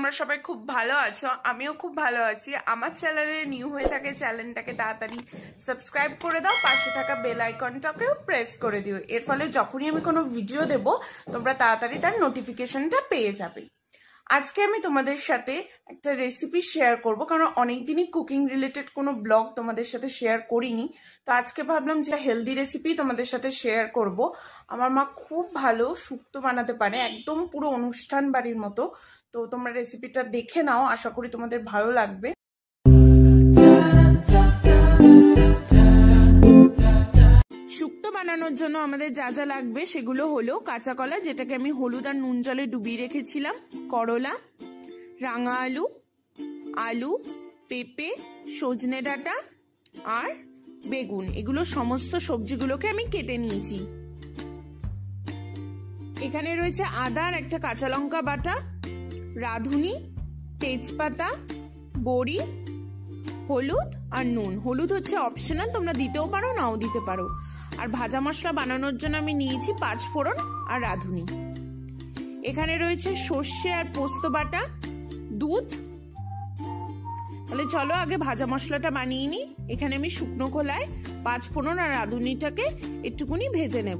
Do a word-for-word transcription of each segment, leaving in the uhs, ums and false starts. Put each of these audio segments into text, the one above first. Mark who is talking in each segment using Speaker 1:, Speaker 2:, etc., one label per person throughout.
Speaker 1: তোমরা সবাই খুব ভালো আছো, আমিও খুব ভালো আছি। আমার চ্যানেলে নিউ হয়ে থাকে চ্যানেলটাকে তাড়াতাড়ি সাবস্ক্রাইব করে দাও, পাশে থাকা বেল আইকনটাকেও প্রেস করে দিও। এর ফলে যখনই আমি কোনো ভিডিও দেব তোমরা তাড়াতাড়ি তার নোটিফিকেশনটা পেয়ে যাবে। আজকে আমি তোমাদের সাথে একটা রেসিপি শেয়ার করব, কারণ অনেকদিনই কুকিং রিলেটেড কোনো ব্লগ তোমাদের সাথে শেয়ার করিনি। তো আজকে ভাবলাম যে হেলদি রেসিপি তোমাদের সাথে শেয়ার করব। আমার মা খুব ভালো শুক্তো বানাতে পারে, একদম পুরো অনুষ্ঠান বাড়ির মতো। তো তোমরা রেসিপিটা দেখে নাও, আশা করি তোমাদের ভালো লাগবে। শুক্তো বানানোর জন্য আমাদের যা যা লাগবে সেগুলো হলো কাঁচা কলা, যেটাকে আমি হলুদ আর নুন জলে ডুবিয়ে রেখেছিলাম, করলা, রাঙা আলু, আলু, পেঁপে, সজনে ডাঁটা আর বেগুন। এগুলো সমস্ত সবজিগুলোকে আমি কেটে নিয়েছি। এখানে রয়েছে আদা আর একটা কাঁচা লঙ্কা বাটা, রাঁধুনি, তেজপাতা, বড়ি, হলুদ আর নুন। হলুদ হচ্ছে অপশনাল, তোমরা দিতেও পারো নাও দিতে পারো। আর ভাজা মশলা বানানোর জন্য আমি নিয়েছি পাঁচ ফোড়ন আর রাঁধুনি। এখানে রয়েছে সর্ষে আর পোস্ত বাটা, দুধ। তাহলে চলো আগে ভাজা মশলাটা বানিয়ে নিই। এখানে আমি শুকনো খোলায় পাঁচ ফোড়ন আর রাঁধুনিটাকে একটুকুনি ভেজে নেব।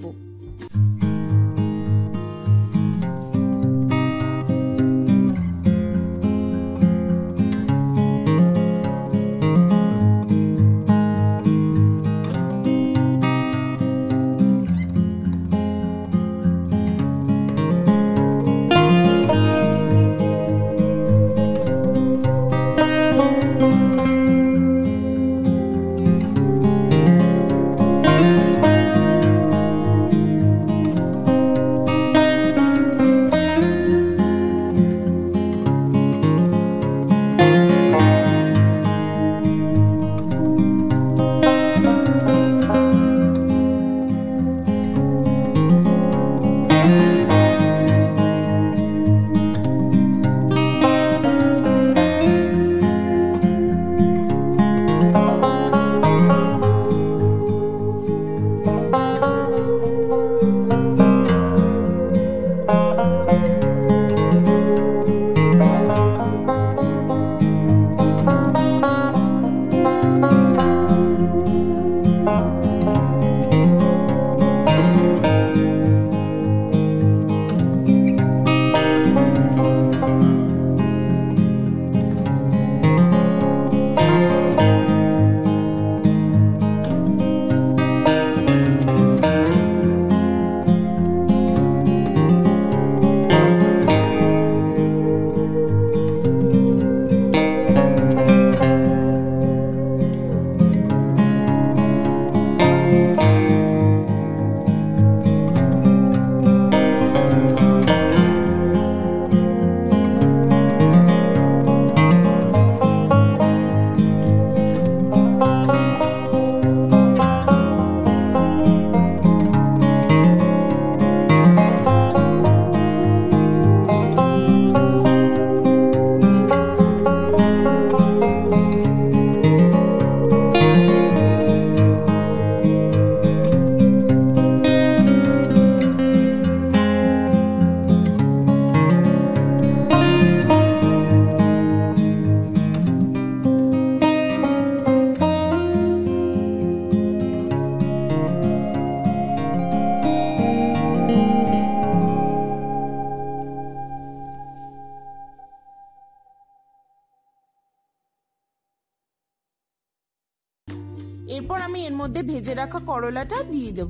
Speaker 1: এরপর আমি এর মধ্যে ভেজে রাখা করলাটা দিয়ে দেব।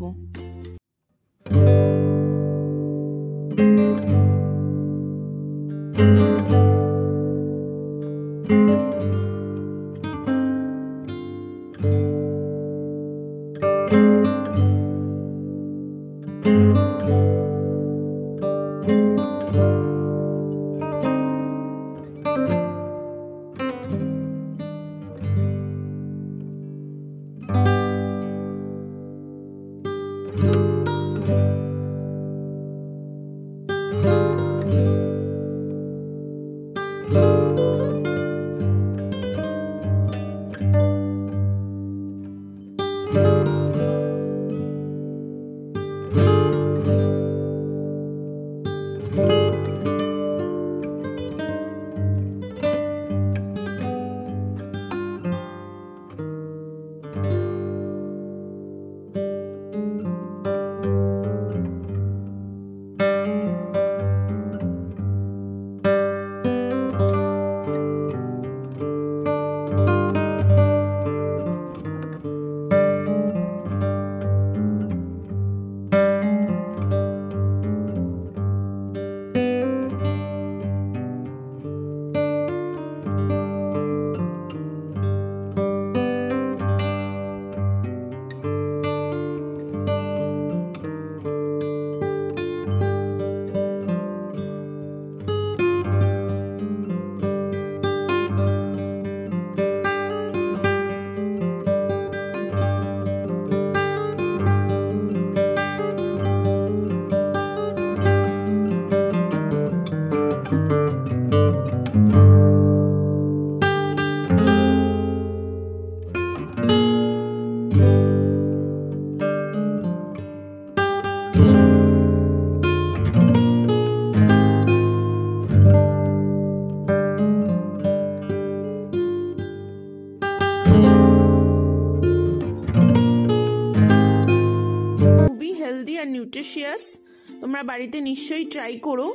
Speaker 1: আর নিউট্রিশিয়াস। তোমরা বাড়িতে নিশ্চয়ই ট্রাই করো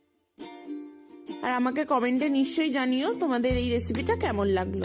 Speaker 1: আর আমাকে কমেন্টে নিশ্চয়ই জানিও তোমাদের এই রেসিপিটা কেমন লাগলো।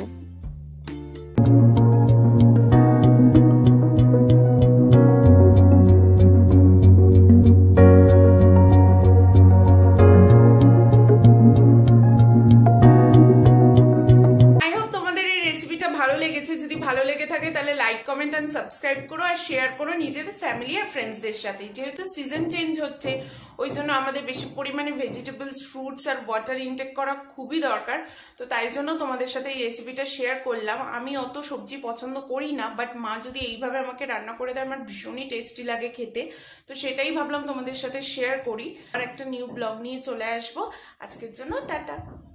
Speaker 1: ভালো লেগেছে, যদি ভালো লেগে থাকে তাহলে লাইক কমেন্ট এন্ড সাবস্ক্রাইব করো আর শেয়ার করো নিজেদের ফ্যামিলি আর ফ্রেন্ডসদের সাথে। যেহেতু সিজন চেঞ্জ হচ্ছে ওই জন্য আমাদের বেশি পরিমাণে ভেজিটেবলস, ফ্রুটস আর ওয়াটার ইনটেক করা খুবই দরকার। তো তাই জন্য তোমাদের সাথে এই রেসিপিটা শেয়ার করলাম। আমি অত সবজি পছন্দ করি না, বাট মা যদি এইভাবে আমাকে রান্না করে দেয় আমার ভীষণই টেস্টি লাগে খেতে। তো সেটাই ভাবলাম তোমাদের সাথে শেয়ার করি আর একটা নিউ ব্লগ নিয়ে চলে আসবো। আজকের জন্য টাটা।